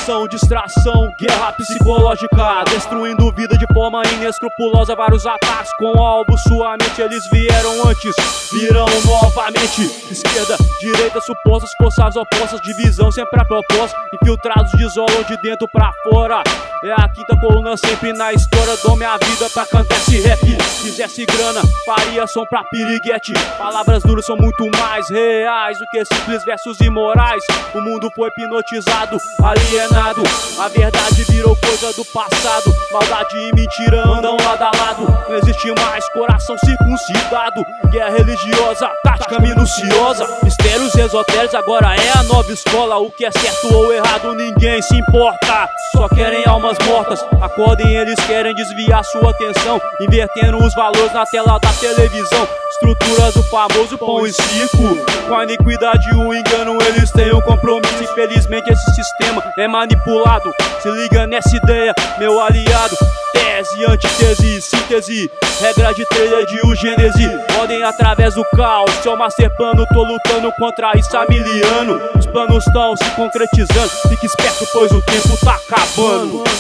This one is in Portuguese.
Manipulação, distração, guerra psicológica, destruindo vida de forma inescrupulosa. Vários ataques com alvo, sua mente. Eles vieram antes, virão novamente. Esquerda, direita, supostas forças opostas. Divisão sempre a proposta. Infiltrados desolam de dentro pra fora. É a quinta coluna sempre na história. Dou minha vida pra cantar esse rap. Quisesse grana, faria som pra piriguete. Palavras duras são muito mais reais do que simples versos imorais. O mundo foi hipnotizado, alienado. A verdade virou coisa do passado. Maldade e mentira andam lado a lado. Não existe mais coração circuncidado. Guerra religiosa, tática minuciosa. Mistérios esotéricos, agora é a nova escola. O que é certo ou errado ninguém se importa. Só querem almas mortas. Acordem, eles querem desviar sua atenção, invertendo os valores na tela da televisão. Estruturas do famoso pão e circo. Com a iniquidade e o engano eles têm um compromisso. Infelizmente esse sistema é manipulado. Se liga nessa ideia, meu aliado. Tese, antítese, síntese, regra de trilha de eugênese. Ordem através do caos, seu master plano. Tô lutando contra isso há mil anos. Os planos estão se concretizando. Fique esperto pois o tempo tá acabando.